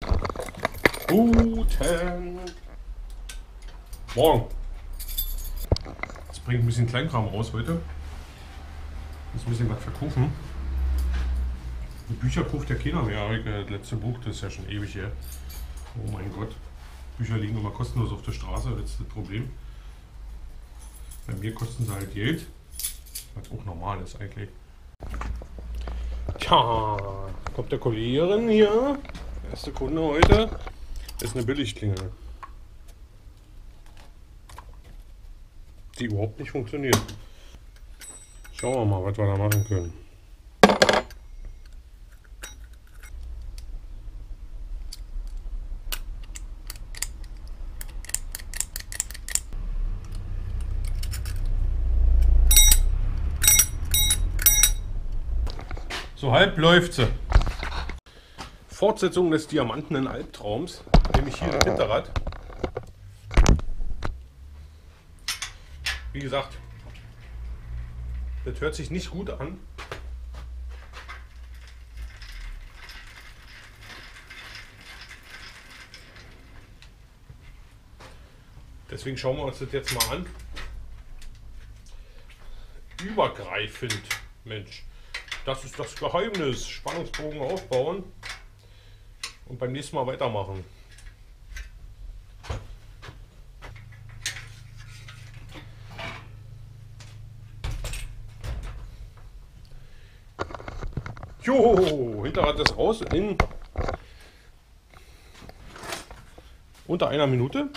Guten Morgen. Jetzt bringt ein bisschen Kleinkram raus heute. Muss ein bisschen was verkaufen. Die Bücher kauft ja keiner mehr. Das letzte Buch, das ist ja schon ewig her. Oh mein Gott. Bücher liegen immer kostenlos auf der Straße, das ist das Problem. Bei mir kosten sie halt Geld. Was auch normal ist eigentlich. Tja, kommt der Kollegin hier. Erste Kunde heute ist eine Billigklingel. Die überhaupt nicht funktioniert. Schauen wir mal, was wir da machen können. So halb läuft sie. Fortsetzung des diamantenen Albtraums, nämlich hier das Hinterrad. Wie gesagt, das hört sich nicht gut an. Deswegen schauen wir uns das jetzt mal an. Übergreifend, Mensch. Das ist das Geheimnis. Spannungsbogen aufbauen und beim nächsten Mal weitermachen. Jo, Hinterrad ist raus in unter einer Minute.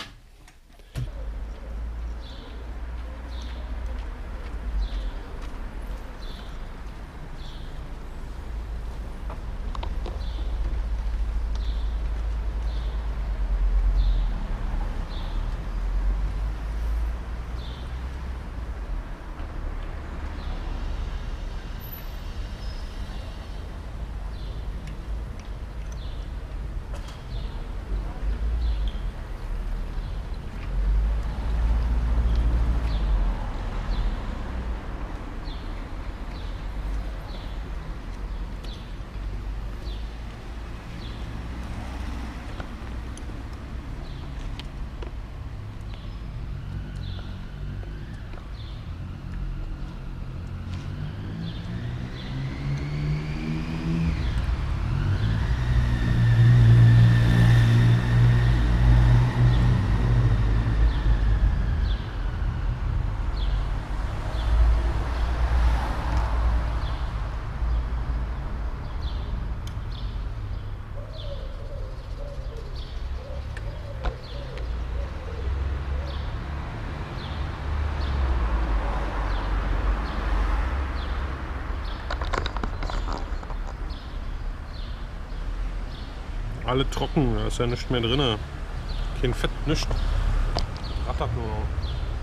Alle trocken, da ist ja nichts mehr drin. Kein Fett, nichts. Rattert nur noch.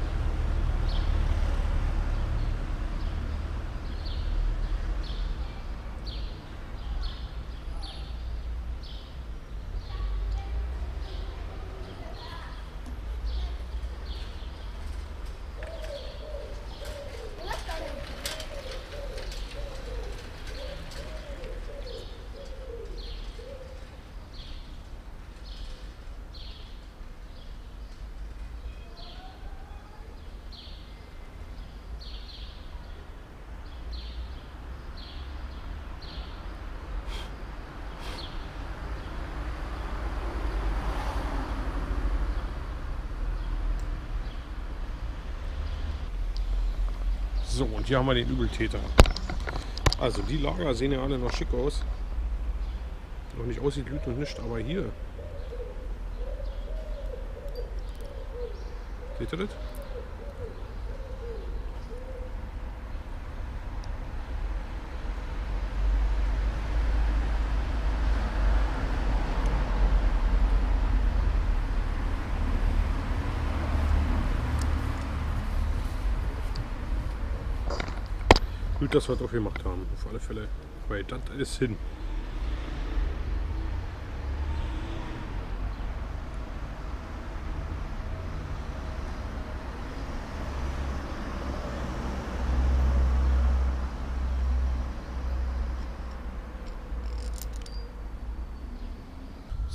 So, und hier haben wir den Übeltäter. Also die Lager sehen ja alle noch schick aus. Noch nicht aussieht Lüt und nicht, aber hier. Seht ihr das? Gut, dass wir das aufgemacht haben, auf alle Fälle. Weil das ist hin.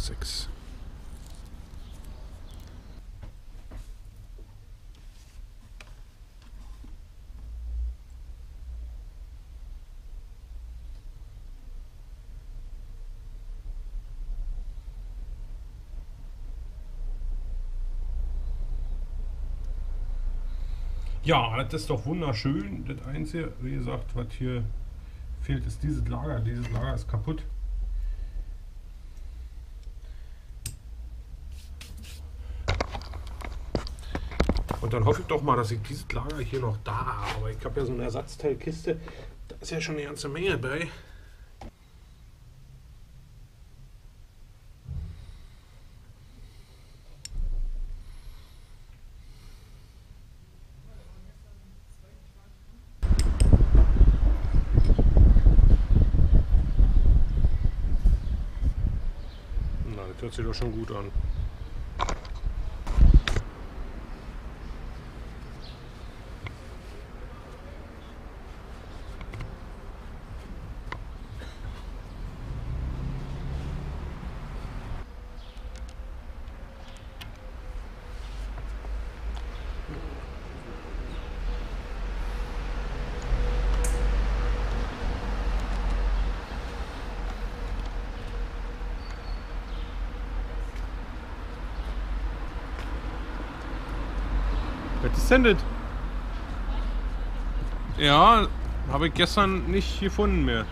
6. Ja, das ist doch wunderschön. Das Einzige, wie gesagt, was hier fehlt, ist dieses Lager. Dieses Lager ist kaputt. Und dann hoffe ich doch mal, dass ich dieses Lager hier noch da habe. Aber ich habe ja so eine Ersatzteilkiste. Da ist ja schon eine ganze Menge bei. Na, das hört sich doch schon gut an. Was ist denn das? Ja, habe ich gestern nicht gefunden mehr.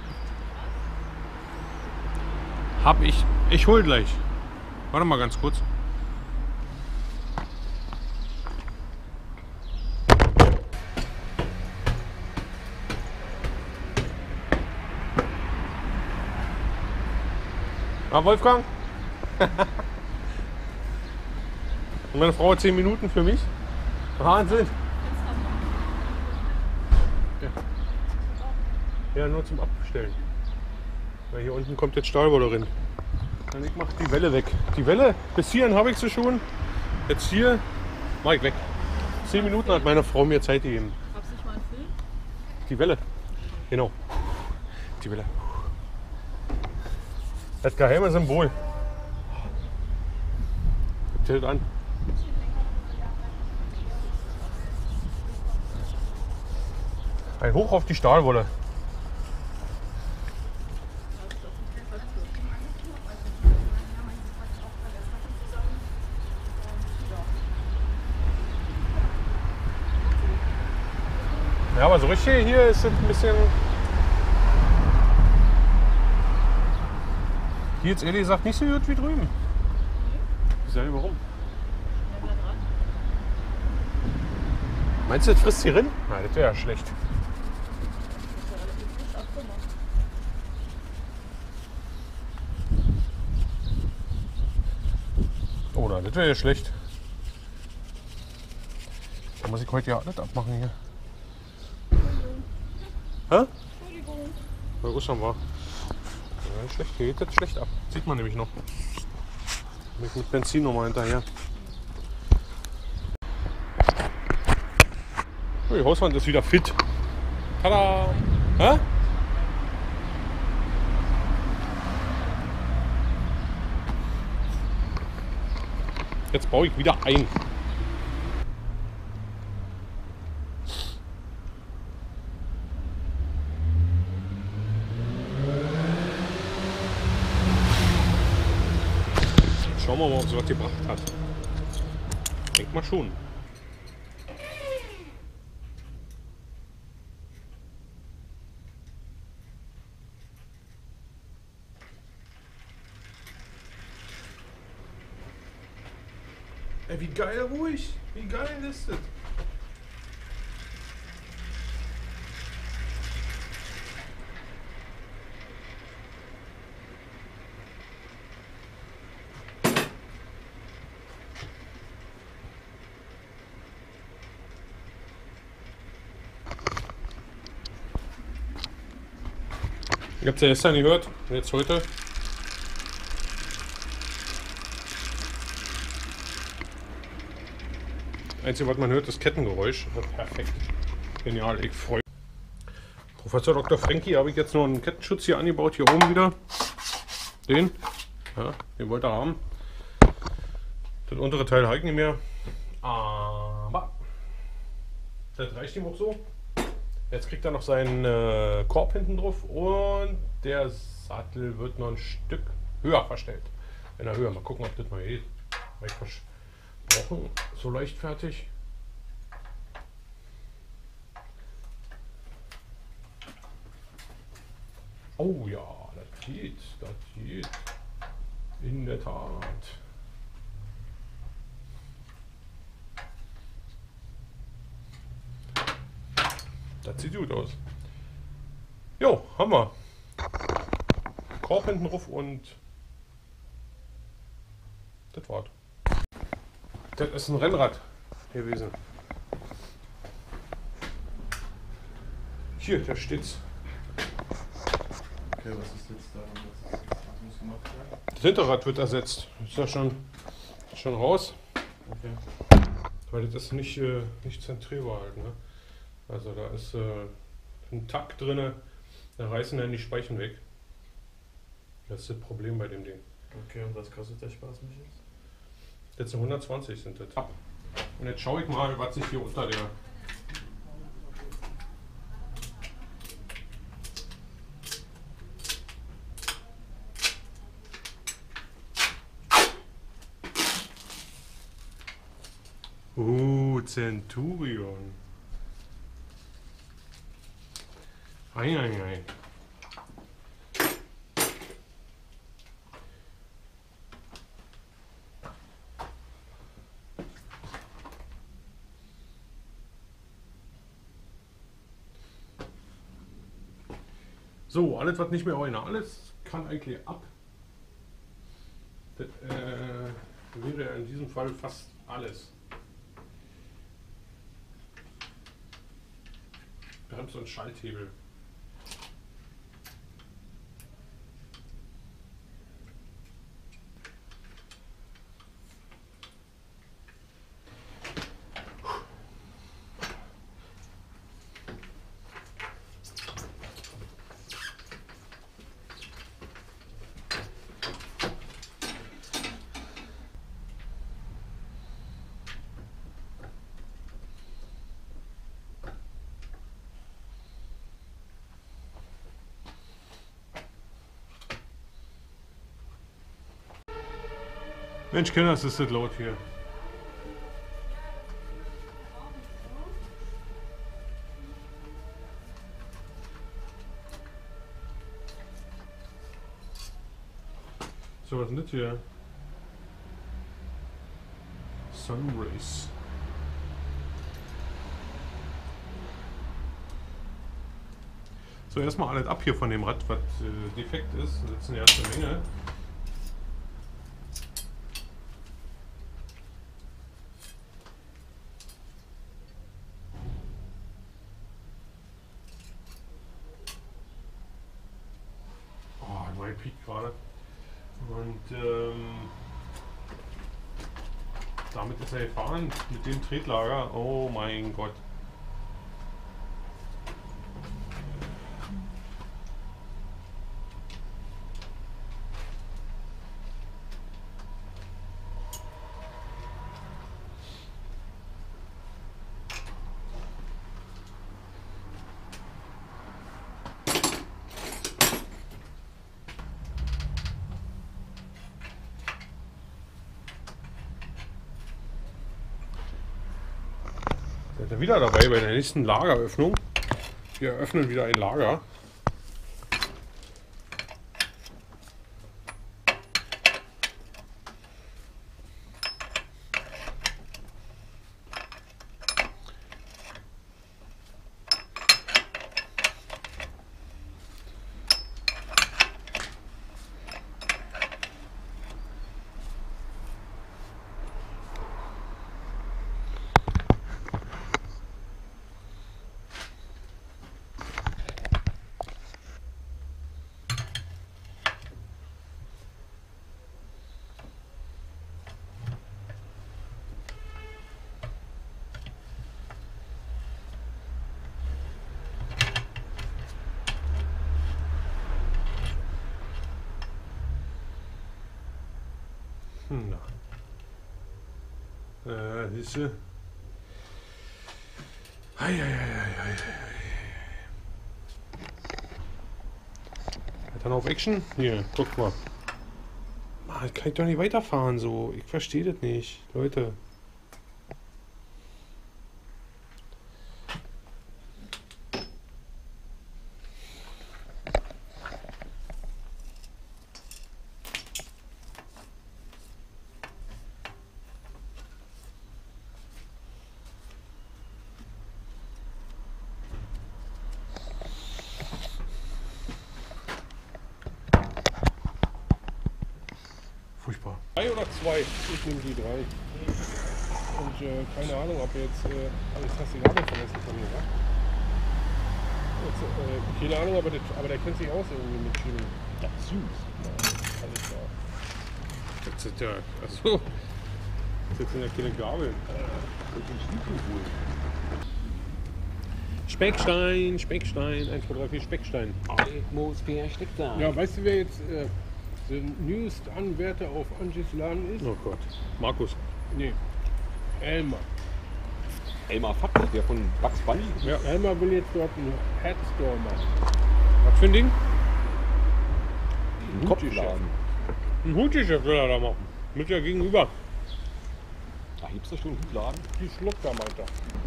Hab ich. Ich hol gleich. Warte mal ganz kurz. Ah, Wolfgang? Und meine Frau hat 10 Minuten für mich. Wahnsinn. Ja, nur zum Abstellen. Weil hier unten kommt jetzt Stahlwolle drin. Und ich mache die Welle weg. Die Welle, bis hierhin habe ich sie schon. Jetzt hier mache ich weg. 10 Minuten hat meine Frau mir Zeit gegeben. Hab's nicht mal einen Film? Die Welle. Genau. Die Welle. Das geheime Symbol. Tilt an. Ein Hoch auf die Stahlwolle. Ja, aber so richtig hier ist es ein bisschen. Hier jetzt ehrlich gesagt nicht so gut wie drüben. Ich sag warum. Meinst du, das frisst hier rein? Nein, das wäre ja schlecht. Oh, nein, das wäre ja schlecht. Da muss ich heute ja alles abmachen hier. Hä? Entschuldigung. Bei Russland war. Ja, schlecht, hier geht das schlecht ab. Sieht man nämlich noch. Mit Benzin nochmal hinterher. Oh, die Hauswand ist wieder fit. Tada! Hä? Jetzt baue ich wieder ein. Schauen wir mal, ob es was gebracht hat. Denk mal schon. Ey, wie geil ruhig. Wie geil ist das? Ich hab's ja gestern gehört, jetzt heute. Einzige, was man hört, ist Kettengeräusch. Perfekt. Genial, ich freue mich. Professor Dr. Frankie habe ich jetzt noch einen Kettenschutz hier angebaut, hier oben wieder. Den. Ja, den wollte er haben. Das untere Teil halt nicht mehr. Aber das reicht ihm auch so. Jetzt kriegt er noch seinen Korb hinten drauf und der Sattel wird noch ein Stück höher verstellt. Wenn er höher, mal gucken, ob das mal geht. Weil ich brauchen so leichtfertig. Oh ja, das geht, das geht. In der Tat. Das sieht gut aus. Jo, haben wir. Korb hinten drauf und das war's. Das ist ein Rennrad gewesen. Hier, da steht's. Okay, was ist jetzt da? Was muss gemacht werden? Das Hinterrad wird ersetzt. Ist ja schon raus. Okay. Weil das ist nicht zentrierbar halt. Ne? Also da ist ein Takt drin, da reißen dann die Speichen weg. Das ist das Problem bei dem Ding. Okay, und was kostet der Spaß mich jetzt? Jetzt 120 sind das. Und jetzt schaue ich mal, was sich hier unter der Centurion. Ei. So, alles was nicht mehr original ist, kann eigentlich ab. Das wäre in diesem Fall fast alles. Wir haben so einen Schalthebel. Mensch, Kinder, es ist das laut hier. So, was ist denn das hier? Sunrays. So, erstmal alles ab hier von dem Rad, was defekt ist. Das ist eine ganze Menge. Mein Peak gerade. Und damit ist er gefahren mit dem Tretlager. Oh mein Gott. Seid ihr wieder dabei bei der nächsten Lageröffnung? Wir öffnen wieder ein Lager. Na. Siehst du? Ei. Dann auf Action? Hier, guck mal. Mann, kann ich doch nicht weiterfahren so. Ich verstehe das nicht, Leute. Furchtbar. 3 oder 2? Ich nehme die 3. Und keine Ahnung, ob jetzt. Jetzt hast du die Gabel vergessen von mir, wa? Jetzt, keine Ahnung, aber der kennt sich aus irgendwie mit Schienen. Das ist süß. Ja, alles klar. Das ist ja. Achso. Das sind ja keine Gabeln. Und den Stiefel holen. Speckstein. 1, 2, 3, 4 Speckstein. Muss versteckt sein. Ja, weißt du, wer jetzt der newest Anwärter auf Angies Laden ist? Oh Gott. Markus. Nee. Elmar. Elmar Fudd, der von Bugs Bunny. Ja. Elmar will jetzt dort einen Headstore machen. Was für ein Ding? Ein Kopfladen. Ein Hutgeschäft will er da machen. Mit der Gegenüber. Da hebst du schon einen Hutladen. Die schluckt da, meint er.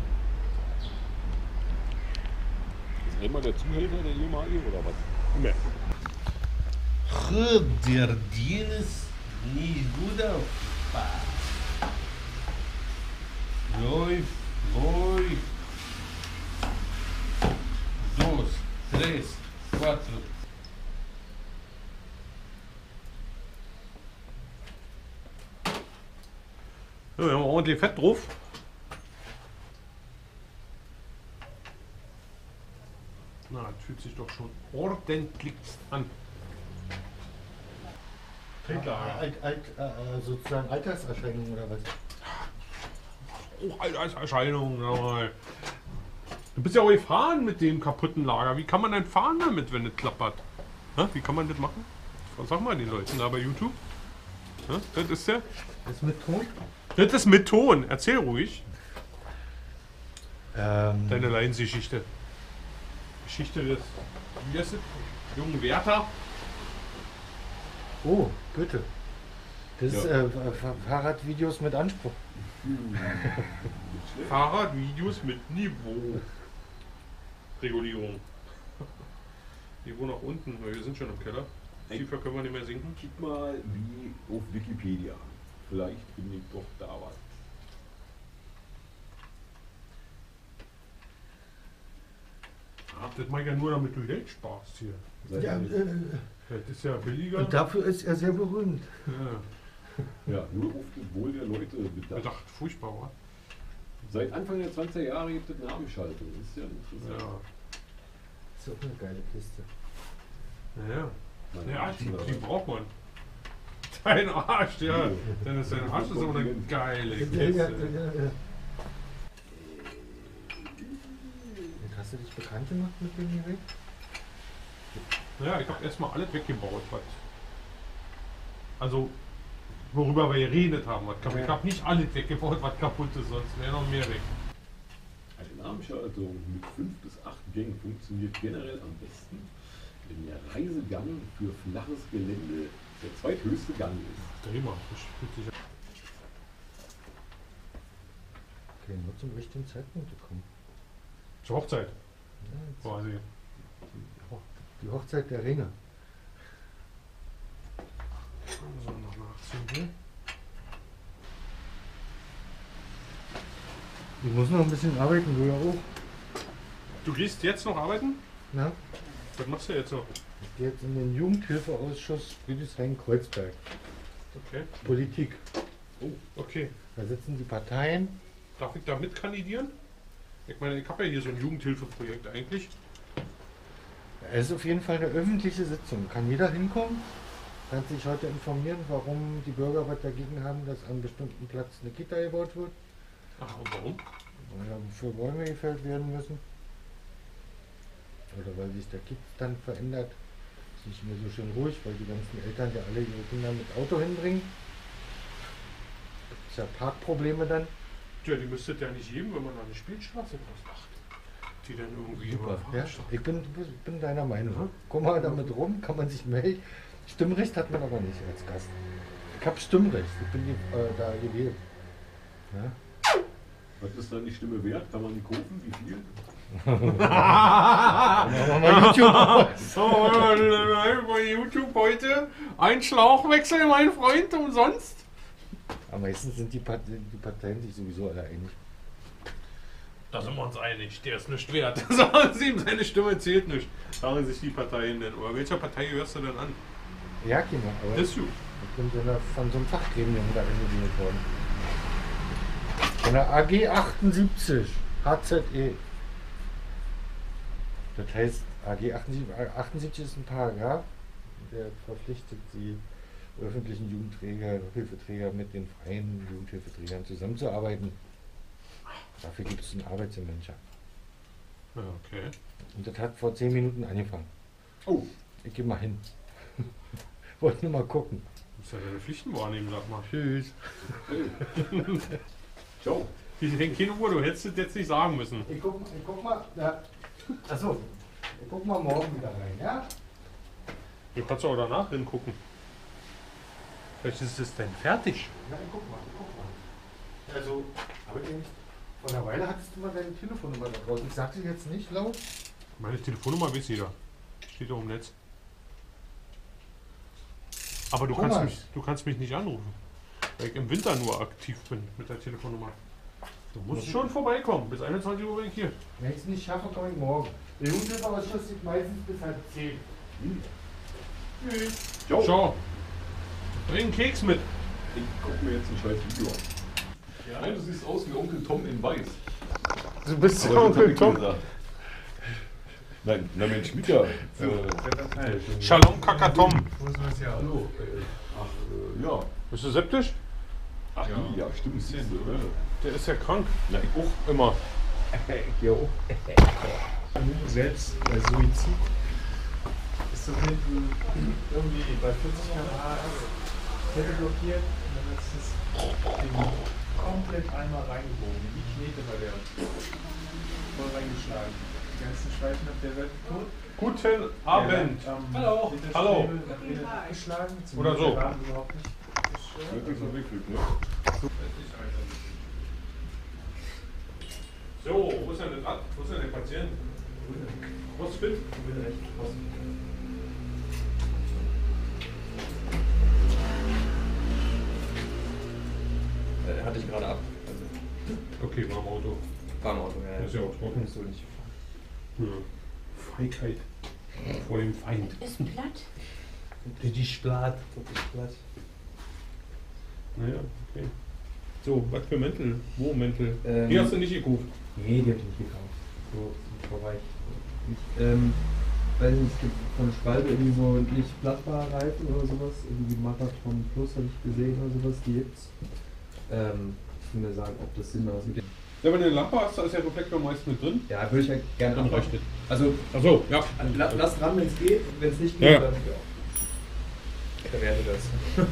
Ist Elmar der Zuhälter, der ehemalige, oder was? Nee. Der Dienst nicht gut auf. Läuft. 2, 3, 4. Ja, wir haben ordentlich Fett drauf. Na, das fühlt sich doch schon ordentlich an. Trinklager. Sozusagen Alterserscheinung oder was? Oh, Alterserscheinung. Ja. Du bist ja auch gefahren mit dem kaputten Lager. Wie kann man denn fahren damit, wenn es klappert? Ha? Wie kann man das machen? Sag mal den Leuten da bei YouTube. Ha? Das ist ja. Das mit Ton? Das ist mit Ton. Erzähl ruhig. Deine Ja, Leidensgeschichte. Geschichte des, wie heißt es? Jungen Werther. oh, Goethe. Das ist Ja. Fahrradvideos mit Anspruch. Fahrradvideos mit Niveau. Regulierung. Niveau nach unten, weil wir sind schon im Keller. Tiefer können wir nicht mehr sinken. Gib mal wie auf Wikipedia. Vielleicht finde ich doch da was. Ach, das mache ich ja nur, damit du Geld sparst hier. Seit, Ja, Das ist ja billiger. und dafür ist er sehr berühmt. Ja, ja, nur auf das Wohl der Leute bedacht. gedacht, furchtbar, war. Seit Anfang der 20er Jahre gibt es Namensschaltung. Das ist ja interessant. Ja. Ist auch eine geile Kiste. Ja. Man Ja, sieht die mal. braucht man. Dein Arsch, ja. Dann ist dein Arsch ist aber eine geile Ja, Kiste. ja. Und hast du dich bekannt gemacht mit dem Gerät? Ja, ich habe erstmal alles weggebaut, was. Also, worüber wir geredet haben. Ich habe nicht alles weggebaut, was kaputt ist, sonst wäre noch mehr weg. Eine Namensschaltung mit 5 bis 8 Gängen funktioniert generell am besten, wenn der Reisegang für flaches Gelände der zweithöchste Gang ist. Dreh mal, das fühlt sich an. Okay, nur zum richtigen Zeitpunkt gekommen. Zur Hochzeit Ja, jetzt quasi. die Hochzeit der Ringe. So, noch nachziehen hier. Ich muss noch ein bisschen arbeiten, du ja auch. Du gehst jetzt noch arbeiten? Na? Was machst du jetzt noch? Ich gehe jetzt in den Jugendhilfeausschuss Friedrichshain-Kreuzberg. Okay. Politik. Okay. Da sitzen die Parteien. Darf ich da mitkandidieren? Ich meine, ich habe ja hier so ein Jugendhilfeprojekt eigentlich. Es ist auf jeden Fall eine öffentliche Sitzung. Kann jeder hinkommen, kann sich heute informieren, warum die Bürger was dagegen haben, dass an einem bestimmten Platz eine Kita gebaut wird. Ach, und warum? Weil dafür Bäume gefällt werden müssen. Oder weil sich der Kiezstand verändert. Ist nicht mehr so schön ruhig, weil die ganzen Eltern ja alle ihre Kinder mit Auto hinbringen. es ja Parkprobleme dann. Ja, die müsstet ja nicht geben, wenn man eine Spielstraße draus macht. Die dann irgendwie Super. über Ja, ich bin deiner Meinung. Komm mal damit rum, kann man sich melden. Stimmrecht hat man aber nicht als Gast. Ich habe Stimmrecht, ich bin da gewählt. Ja? Was ist dann die Stimme wert? Kann man die kaufen? Wie viel? Machen wir mal YouTube. So, bei YouTube heute ein Schlauchwechsel, mein Freund, umsonst. Am meisten sind die Parteien sich sowieso alle einig. Da sind wir uns einig, der ist nicht wert. Sagen Sie ihm, seine Stimme zählt nicht. Sagen sich die Parteien denn. Oder welcher Partei gehörst du denn an? Ja, Kinder, aber Das ist gut. ich bin von so einem Fachgremium da gewählt worden. Von der AG 78, HZE. Das heißt, AG 78 ist ein Paragraph, der verpflichtet die öffentlichen Jugendträger, Hilfeträger mit den freien Jugendhilfeträgern zusammenzuarbeiten. Dafür gibt es eine Arbeitsgemeinschaft. Ja, okay. Und das hat vor 10 Minuten angefangen. Oh, Ich gehe mal hin. Wollte nur mal gucken. Du musst ja deine Pflichten wahrnehmen, sag mal. Tschüss. ciao. Ich denke, keine Uhr, du hättest es jetzt nicht sagen müssen. Ich guck mal. Ja. Achso. Ich guck mal morgen wieder rein, ja? Du kannst auch danach hingucken. Vielleicht ist es dann fertig. Ja, ich guck mal. Also, aber vor einer Weile hattest du mal deine Telefonnummer da draußen. Ich sag sie jetzt nicht laut. Meine Telefonnummer weiß jeder. Steht doch im Netz. Aber du Thomas. kannst mich nicht anrufen. Weil ich im Winter nur aktiv bin mit der Telefonnummer. Du musst schon vorbeikommen. Bis 21 Uhr bin ich hier. Wenn ich es nicht schaffe, komme ich morgen. Der Jugendhilfeausschuss sieht meistens bis 9:30. Tschüss. Ciao. Ciao. Bring einen Keks mit. Ich gucke mir jetzt ein scheiß Video an. Nein, du siehst aus wie Onkel Tom in Weiß. Du bist Aber das hab ich gesagt. Nein, na Mensch, Mika. Shalom Kakatom. Hallo. Ja. Bist du septisch? Ach ja, stimmt. Siehst du, oder? Der ist ja krank. Na, ich auch. Immer. Jo. Selbst bei Suizid ist das hinten irgendwie bei 40 km/h Kette blockiert und dann hat es das Ding komplett einmal reingebogen. Wie Knete bei der voll reingeschlagen. Die ganzen Schleifen auf der Welt tot. Guten Abend. Hallo. Hallo. Geschlagen. Oder so. Überhaupt nicht gestört. Wirklich so wirklich, ne? So, wo ist denn das Rad? Wo ist denn der Patient? Crossfit? Hatte ich gerade ab. Also, Okay, war im Auto. war im Auto, ja. Ist ja auch trocken. So nicht. Ja. Feigheit vor dem Feind. Ist platt. Die Splat. Die Splat. Naja, okay. So, was für Mäntel? Wo Mäntel? Ähm, Die hast du nicht gekauft. Nee, die hab ich nicht gekauft. So, vorbei. Weiß nicht, es gibt von Schwalbe irgendwie so nicht blattbare Reifen oder sowas. Irgendwie Marathon Plus habe ich gesehen oder sowas, die gibt's. Ich will mir sagen, ob das Sinn macht. Ja, wenn du eine Lampe hast, da ist der Reflektor meist mit drin. Ja, würde ich ja gerne Dann anfangen. leuchtet. Also, Achso, ja. lass dran, wenn es geht. Wenn es nicht geht, Ja. dann verwerte das.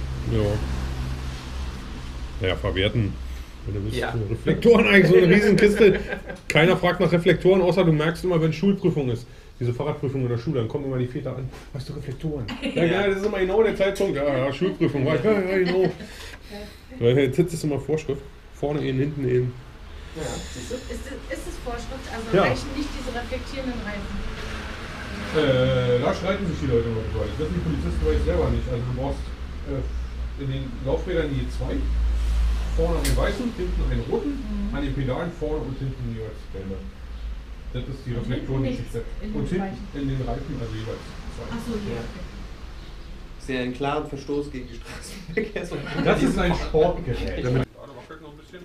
Ja. Ja, verwerten. Wenn du willst, Ja. Reflektoren eigentlich so eine Riesenkiste. Keiner fragt nach Reflektoren, außer du merkst immer, wenn Schulprüfung ist. Diese Fahrradprüfung in der Schule, dann kommen immer die Väter an. Weißt du, Reflektoren? Ja, das ist immer genau der Zeitpunkt. Ja, Schulprüfung. Ja, genau. Weil das ist immer Vorschrift. Vorne innen, hinten innen. So, ist es Vorschrift? Also Ja. reichen nicht diese reflektierenden Reifen? Da streiten sich die Leute immer drüber. Das wissen die Polizisten weiß ich selber nicht. Also du brauchst in den Laufrädern je zwei. Vorne einen weißen, hinten einen roten. An den Pedalen vorne und hinten jeweils gelbe. Das ist die Und hinten Reflektorengeschichte. nichts in den Und hinten Reifen? in den Reifen also jeweils zwei. Achso, hier. Ja. Ist ja ein klaren Verstoß gegen die Straßenverkehrsordnung. Das ist ein Sportgerät. Damit wackelt noch ein bisschen.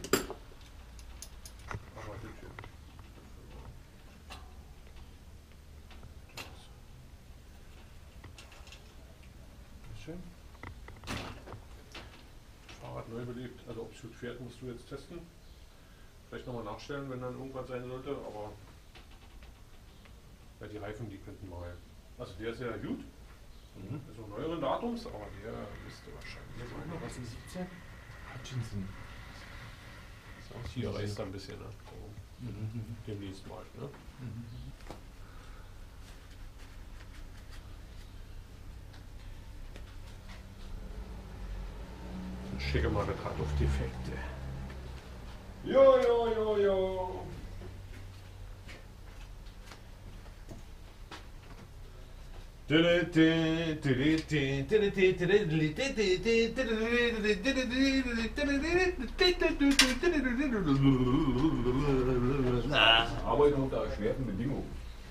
Aber schön. Fahrrad neu belebt. Also ob es gut fährt, musst du jetzt testen. Vielleicht nochmal nachstellen, wenn dann irgendwas sein sollte, aber ja, die Reifen, die könnten mal. Also der ist ja gut. Also neueren Datums, aber der müsste wahrscheinlich sein. Was ist 17? Hutchinson. Auch hier reißt er ein bisschen, ne? Demnächst mal, ne? Dann schicke mal das Rad auf Defekte. Jo. Arbeiten unter erschwerten Bedingungen.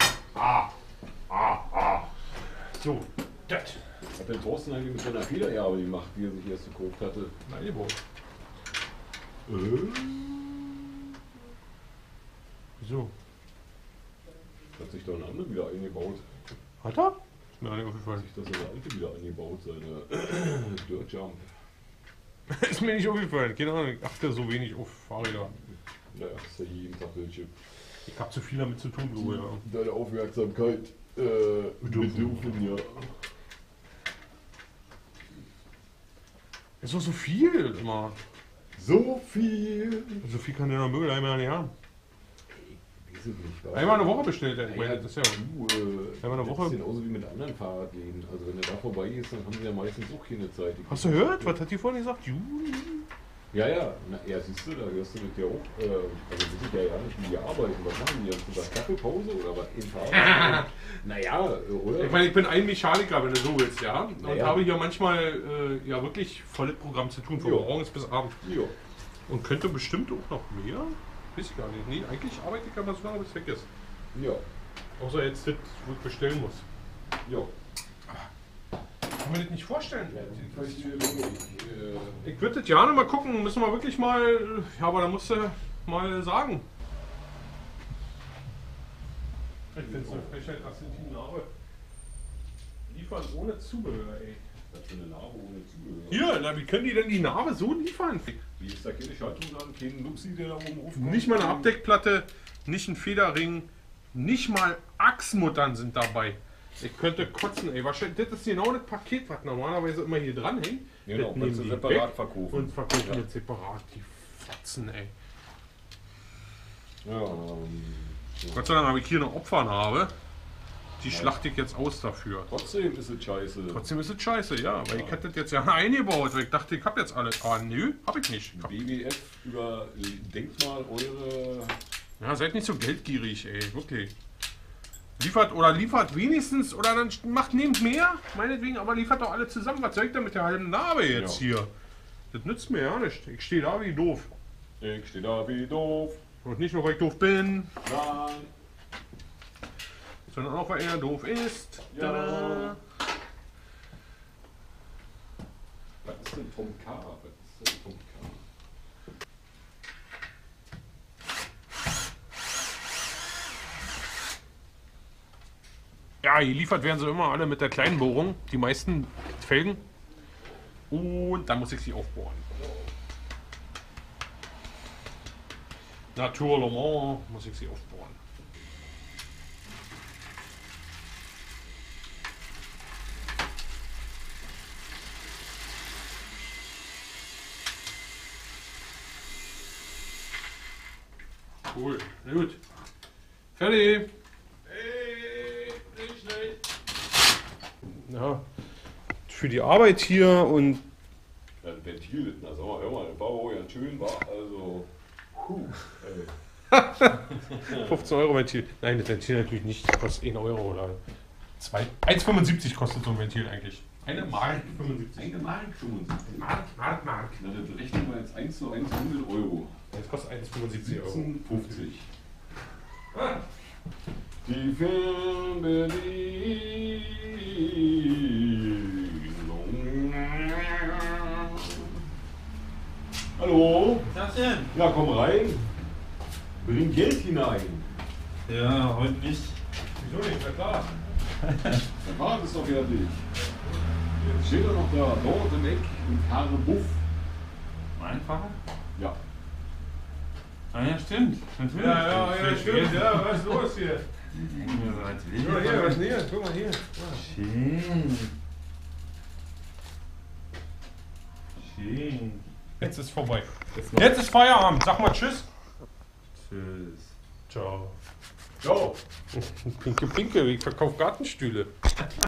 So, das. Hat der Thorsten eigentlich mit seiner Federerbe gemacht, die er sich erst gekauft hatte? Nein, die Boot. So. Hat sich da ein anderer wieder eingebaut. Hat er? Ist mir gar nicht aufgefallen. Hat sich das seine alte wieder eingebaut, seine Dirt Jump. Ist mir nicht aufgefallen. Keine Ahnung, ich achte so wenig auf Fahrräder. Naja, ist ja jeden Tag welche. Ich hab zu viel damit zu tun, glaube ich. Ja. Deine Aufmerksamkeit bedürfen, ja. Ist doch so viel immer. So viel! So viel kann der Möbel einmal nicht haben. Weiß ich nicht. Einmal eine Woche bestellt, ich meine, Ja, das ist ja. einmal eine Woche. Das ist genauso wie mit anderen Fahrradläden. Also wenn er da vorbei ist, dann haben sie ja meistens auch keine Zeit. Hast du gehört? Was hat die vorhin gesagt? Juni? Ja, siehst du, da hörst du mit dir auch. Also weiß ich ja nicht, wie die arbeiten. Was machen die? Hast du das Kaffeepause oder was? Im Fahrrad? Naja, oder? Ich meine, ich bin ein Mechaniker, wenn du so willst, ja. Und Naja. habe hier manchmal ja wirklich volles Programm zu tun, von Jo. morgens bis abends. Ja. Und könnte bestimmt auch noch mehr. Weiß ich gar nicht. Nee, eigentlich arbeite ich aber so lange, bis es weg ist. Ja. Außer jetzt, das, wo ich bestellen muss. Ja. Kann man das nicht vorstellen? Ich Ich würde das gerne mal gucken, müssen wir wirklich mal. Ja, aber da musst du mal sagen. Ich finde es eine Frechheit, Argentin Narbe. Liefern ohne Zubehör, ey. Was für eine Narbe ohne Zubehör. Hier, na, wie können die denn die Narbe so liefern? Wie ist da keine Schaltung dran? Kein Luxi, der da oben aufkommt? Nicht mal eine Abdeckplatte, nicht ein Federring, nicht mal Achsmuttern sind dabei. Ich könnte kotzen, ey. Wahrscheinlich, das ist genau das Paket, was normalerweise immer hier dran hängt. Genau, Das nehmen kannst du die separat weg verkaufen. und verkaufen Ja. jetzt separat die Fotzen, ey. Ja, Gott sei Dank habe ich hier eine Opfernarbe. Die schlachte ich jetzt aus dafür. trotzdem ist es scheiße. Trotzdem ist es scheiße, ja. Weil ich hätte das jetzt ja eingebaut, weil ich dachte, ich habe jetzt alles. Aber nö, habe ich nicht. BWF überdenkt mal eure. Ja, seid nicht so geldgierig, ey. Wirklich. Liefert wenigstens, oder dann nehmt mehr, meinetwegen, aber liefert doch alle zusammen. Was soll ich denn mit der halben Narbe jetzt Ja. hier? Das nützt mir ja nicht. Ich stehe da wie doof. Ich stehe da wie doof. Und nicht nur, weil ich doof bin, Nein. sondern auch, weil er doof ist. Ja. Tada. Was ist denn Tom K? Was ist denn Tom K? Ja, geliefert werden sie immer alle mit der kleinen Bohrung, die meisten Felgen. Und dann muss ich sie aufbohren. Naturellement muss ich sie aufbohren. Cool, gut. Fertig. Ja, für die Arbeit hier und Ja, ein Ventil, na sag mal, hör mal, der war ja schön, war also. Ey. 15 Euro Ventil. Nein, das Ventil natürlich nicht. Das kostet 1 Euro oder 1,75 kostet so ein Ventil eigentlich. Eine Mark 75. Eine Mark 75. Mark. Na, das rechnen wir jetzt 1 zu 1 100 Euro. Das kostet 1,75 Euro. 50. Die Fernbedienung. Hallo? Was ist das denn? Ja, komm rein. Bring Geld hinein. Ja, heute nicht. Wieso nicht? Na klar. Der Fahrrad ist doch fertig. Jetzt steht er noch da, dort im Eck mit Haare Buff. Mein Fahrrad? Ja. Ah ja, stimmt. Natürlich. Ja, stimmt. Ja, was ist los hier? Ja, was will ich Guck mal hier, denn? was ist denn hier? Guck mal hier. Schön. Schön. Jetzt ist vorbei. Jetzt ist Feierabend. Sag mal Tschüss. Tschüss. Ciao. Ciao. Pinke, ich verkaufe Gartenstühle.